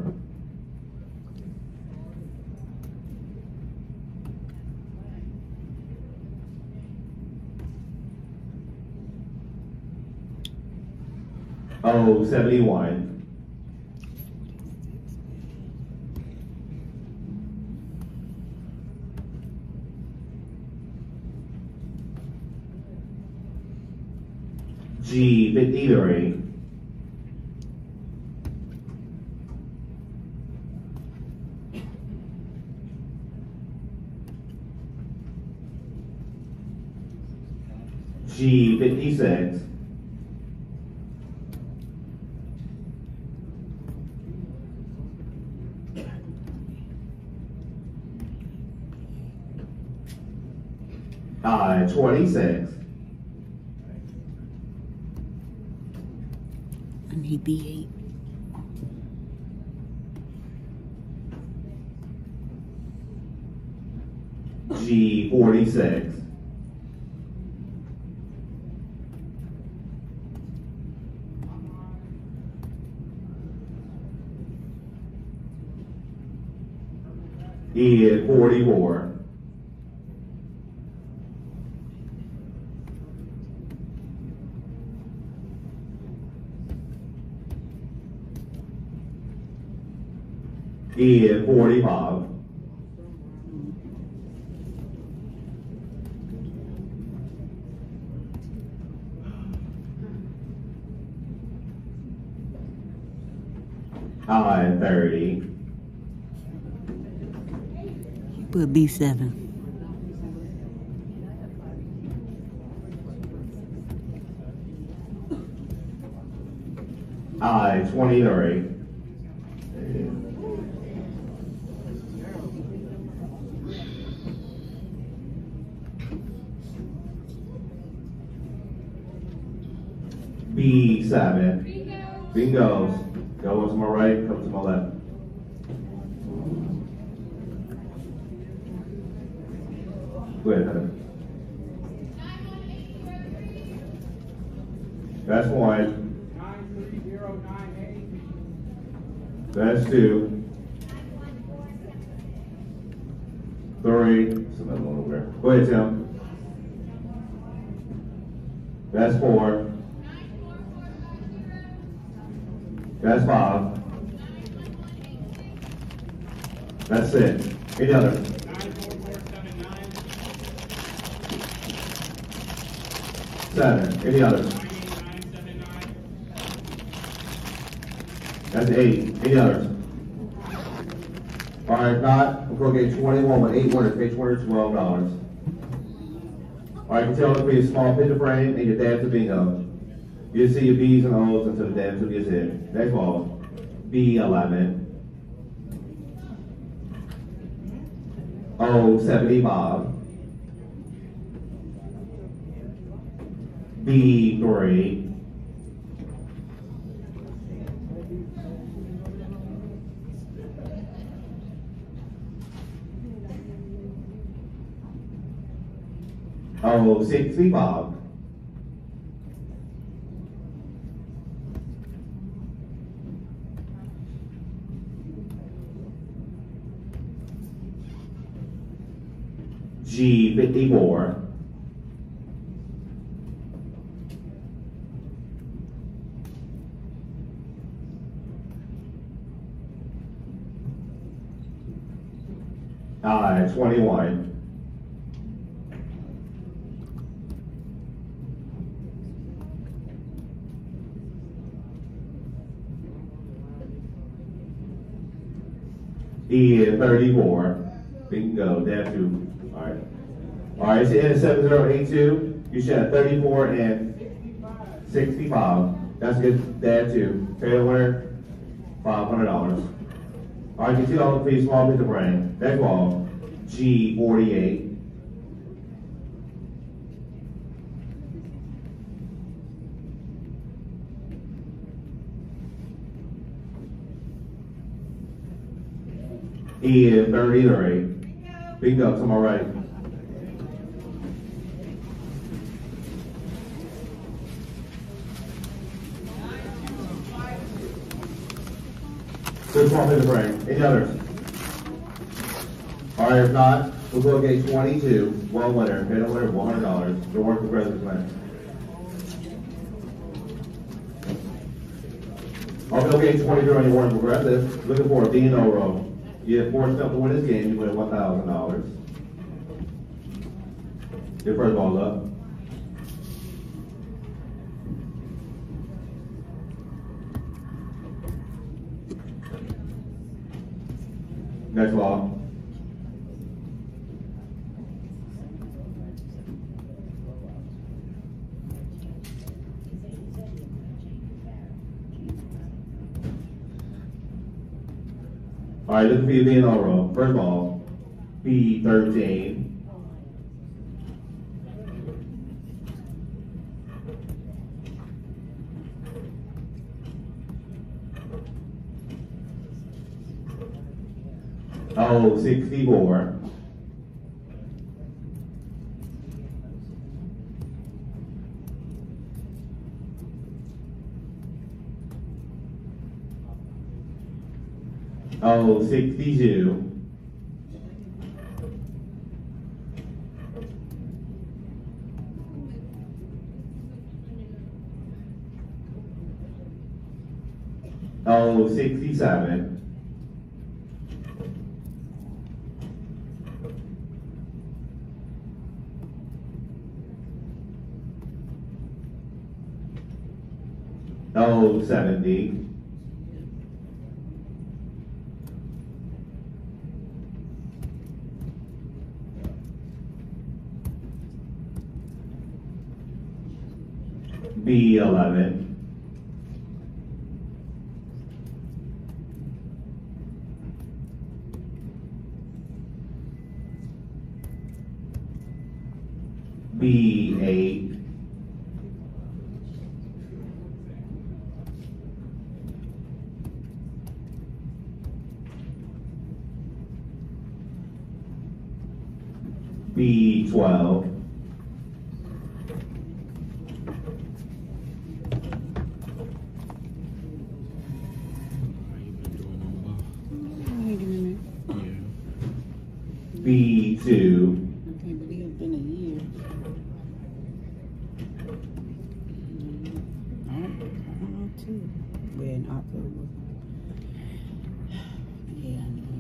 Oh, seventy-one. G fifty-three. G fifty-six. I twenty-six. I need B eight. G forty-six. E forty-four. E forty-five. I thirty. Put B seven. I twenty-three. B seven. Bingos. Go one to my right, come to my left. Go ahead, Heather. That's one. That's two. Three. There's another one over there. Go ahead, Tim. That's four. That's five. That's six. Any other? Seven. Any other? That's eight. Any other? All right, not. We'll go get twenty-one with eight winners. Pay two hundred twelve dollars. All right, you can tell it to be a small picture frame and your dance to bingo. You'll see your B's and O's until the dance to gets hit. Next ball. B eleven. O seventy-five. B three. O sixty-five. G fifty-four. I twenty-one. E thirty-four. Bingo, dab two. All right. All right, so in seven zero eight two, you should have thirty-four and sixty-five. That's good, dab two. Pay the winner, five hundred dollars. All right, you see all the pretty small bits of brain. Next ball, G forty-eight. E thirty-three. Bingo, to my right. Good small bit of brain. Any others? All right, if not, we'll go get twenty-two. One winner. Pay the winner one hundred dollars. The work for President's Man. I'll go get twenty-two on your Warren Progressive. Looking for a B and O roll. You have four stuff to win this game, you win one thousand dollars. Your first ball's up. Next ball. All right, looking for your B and O roll. First ball, B thirteen. O sixty-four. O sixty-two. O sixty-seven. O seventy. B eleven. B eight. B twelve. B two.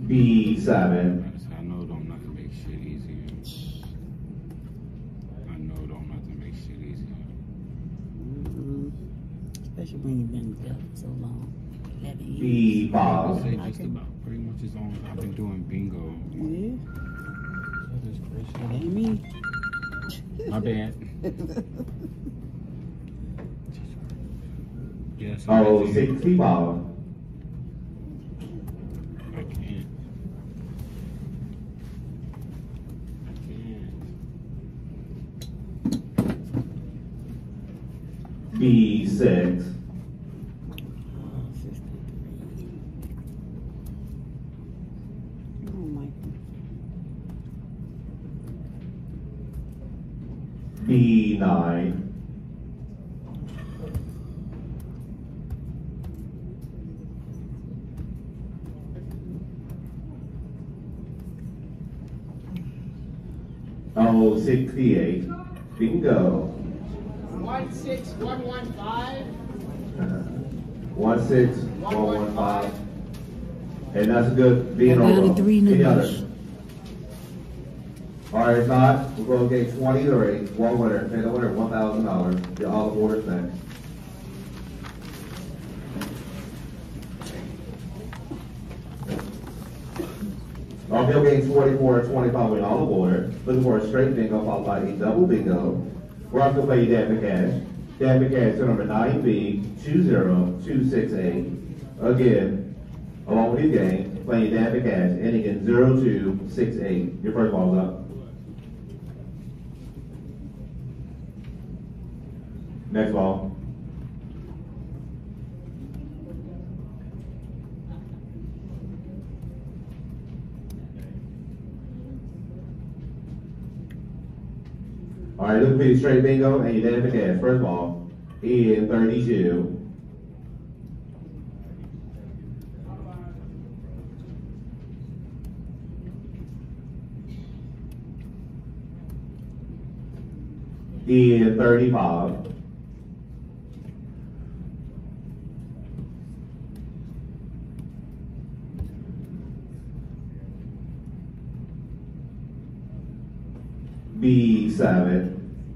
B seven. I know don't nothing make shit easier. I know don't nothing make shit easier. Mm-hmm. Especially when you've been there for so long. B I five. would say just about pretty much as long as I've been doing bingo. Yeah. That is crazy. That ain't me. My bad. Yes. Oh, sixty-five. I can't. I can't. B six. Oh my. B nine. Oh, sixty-eight. Bingo. One six one one five. One six one one five. And that's a good being I got on a three Any numbers. others? All right, if not, we'll go get twenty-three. One winner. Pay the winner one thousand dollars. Get all the orders next. Our bill gains forty-four and twenty-five with all the water. Looking for a straight bingo followed by a double bingo. We're also going to play you Dan McCash. Dan McCash to number nine B two zero two six eight. Again, along with his game, playing you Dan McCash, ending in zero two six eight. Your first ball's up. Next ball. All right, looking for your straight bingo and your Dan McCash. First ball, in thirty-two. In thirty-five. B seven.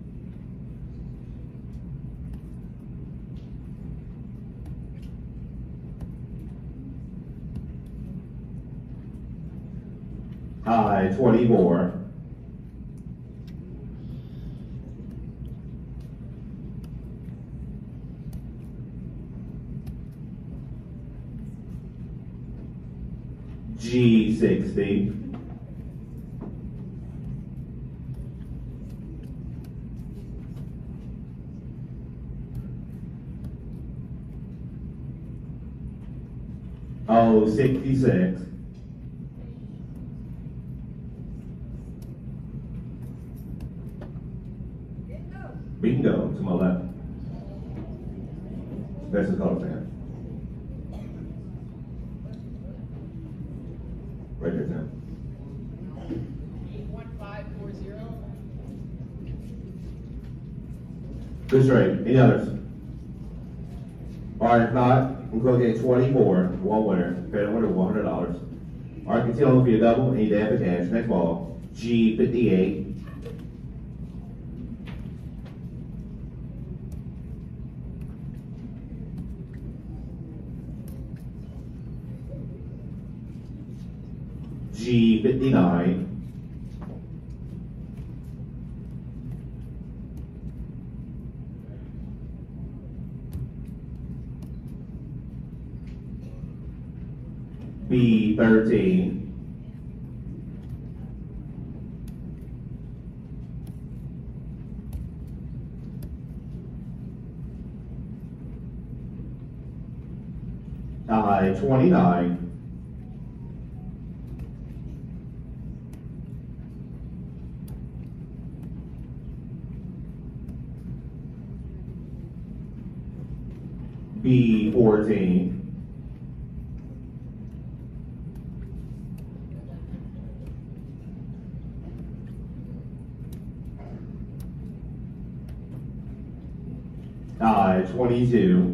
I twenty-four. G sixty. Oh, sixty-six. Bingo to my left. That's the color fan. Right there, Tim. eight one five four zero. Good straight. Any others? All right, if not, we're going to get twenty-four. One winner. Pay the winner one hundred dollars. All right, continue on for your double and your dab the cash. Next ball, G fifty-eight. G fifty-nine. B thirteen. I twenty-nine. B fourteen. I twenty-two.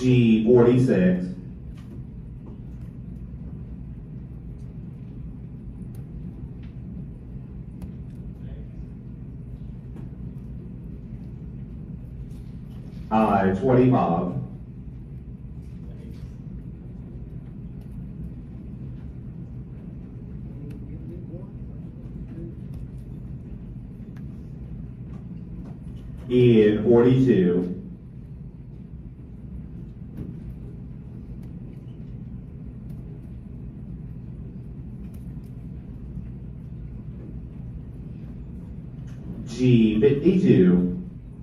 G forty-six, I twenty-five, N forty-two, G fifty-two,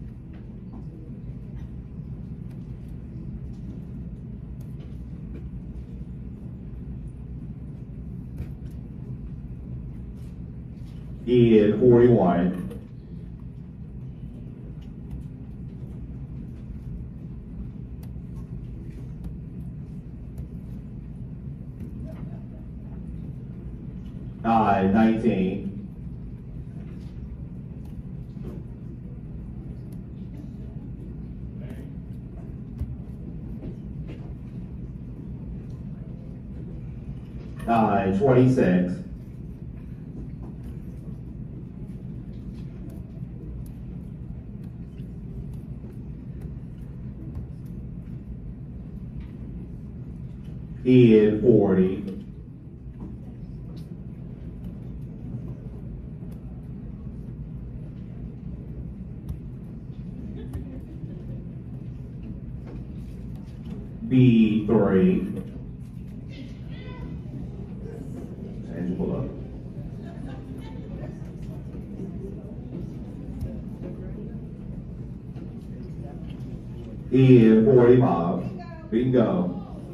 N forty-one, I nineteen, I twenty-six, N forty, B three, and pull up. N forty-five, bingo.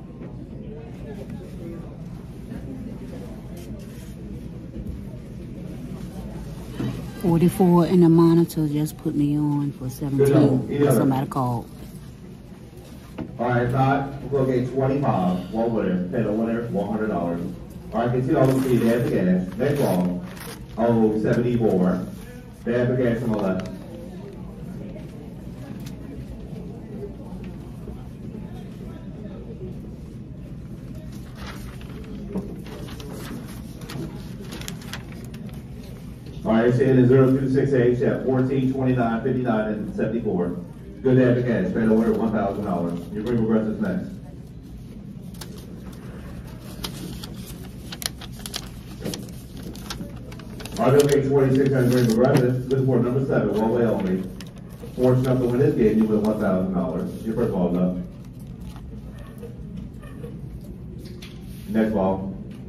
forty-four and the monitor just put me on for seventeen. Either. Somebody called. All right, Todd, we'll get twenty-five, one winner, pay the winner, one hundred dollars. All right, continue on with the add the gas. Next one, oh, seventy-four, add the gas on the left. All right, it's in zero two six eight, at fourteen, twenty-nine, fifty-nine, and seventy-four. Good to have the cash. Pay the winner one thousand dollars. Your green progressives next. All right, okay, twenty-six hundred green progressives. Good for number seven, one way only. Fortunate enough to win this game, you win one thousand dollars. Your first ball's up. Next ball.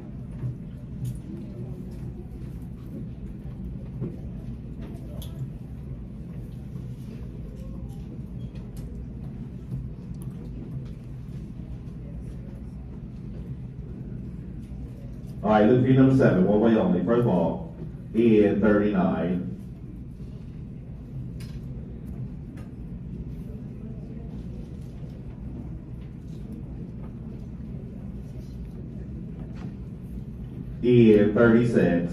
All right, look for your number seven, one way only. First ball, N thirty-nine. N thirty-six.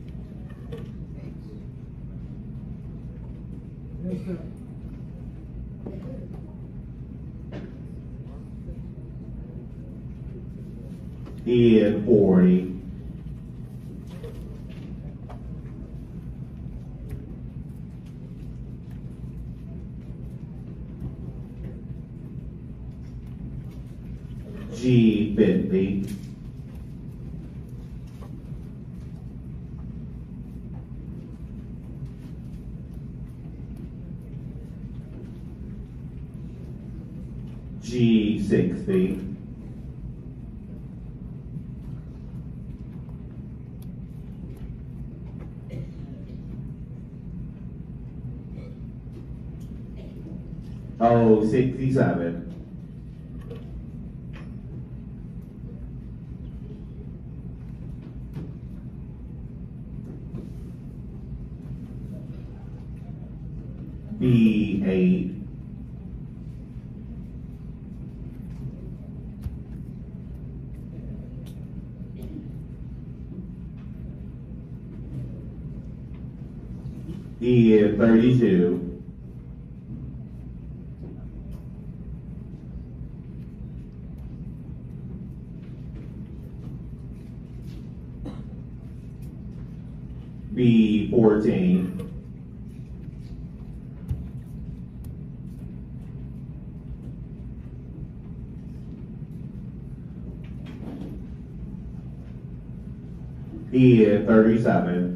N forty. G fifty. G sixty. Oh, sixty-seven. B eight. E thirty-two. G fourteen. E thirty-seven.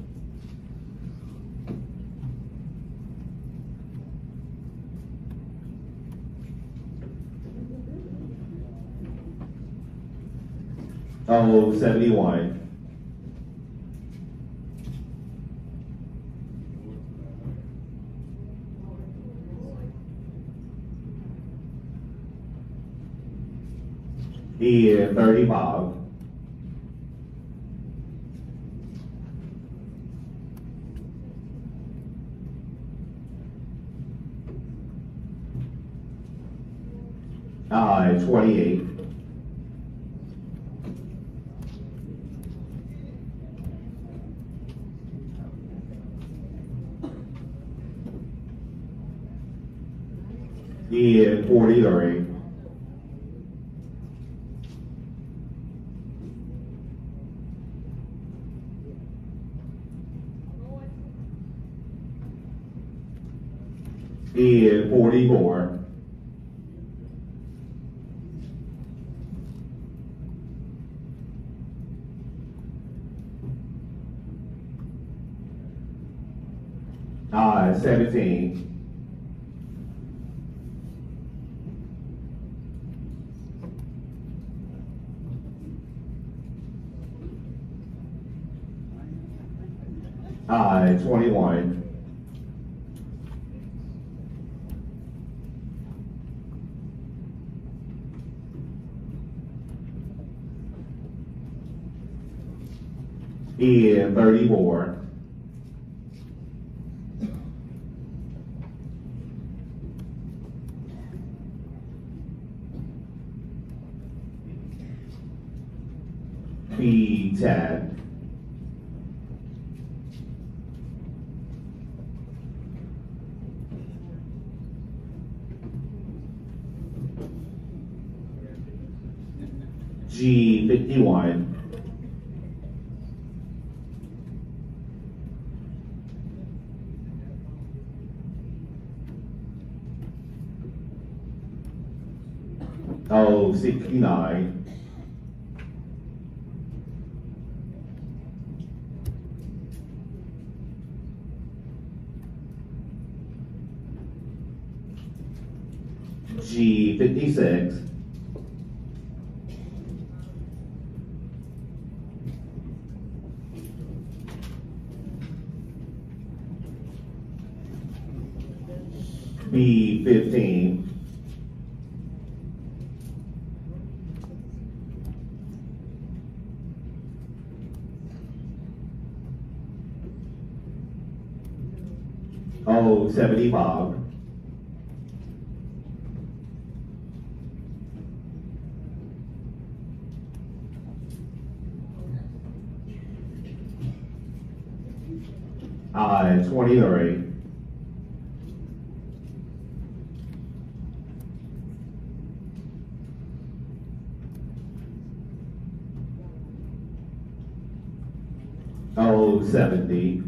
O seventy-one. E thirty-five. I twenty-eight. E forty-three. E forty-four. I seventeen. I twenty-one. E thirty-four. B ten. G fifty-one. O sixty-nine. G fifty-six. B fifteen. O seventy-five. I twenty-three. O seventy.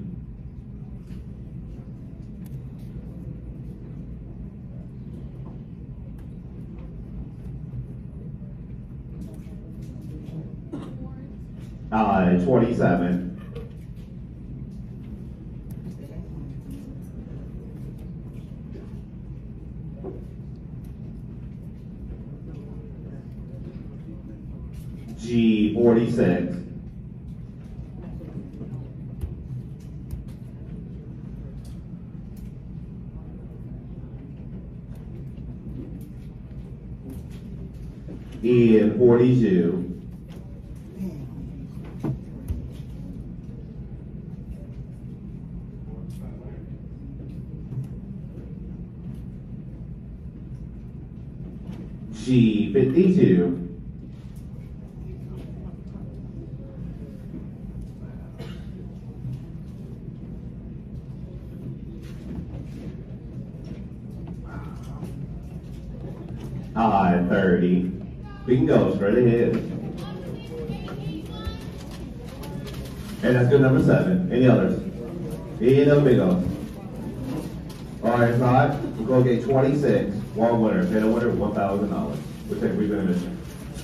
I twenty-seven. G forty-six. E forty-two. G fifty-two. I thirty. We can go straight ahead. And that's good number seven. Any others? Any of the bingo. All right, Todd, we're going to get twenty-six. One winner. Pay the winner one thousand dollars. We'll take a brief intermission.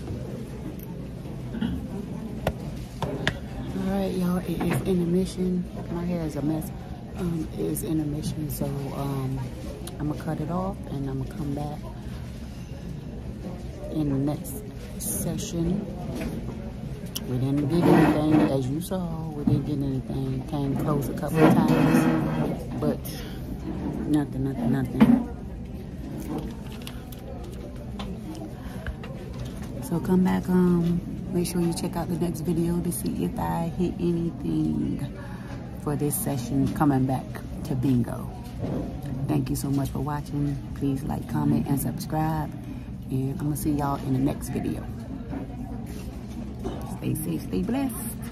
All right, y'all, it is intermission. My hair is a mess. Um, it is intermission, so um, I'm going to cut it off and I'm going to come back in the next session. We didn't get anything, as you saw. We didn't get anything. Came close a couple of times, but nothing, nothing, nothing. So come back, um, make sure you check out the next video to see if I hit anything for this session coming back to bingo. Thank you so much for watching. Please like, comment, and subscribe. And I'm gonna see y'all in the next video. Stay safe, stay blessed.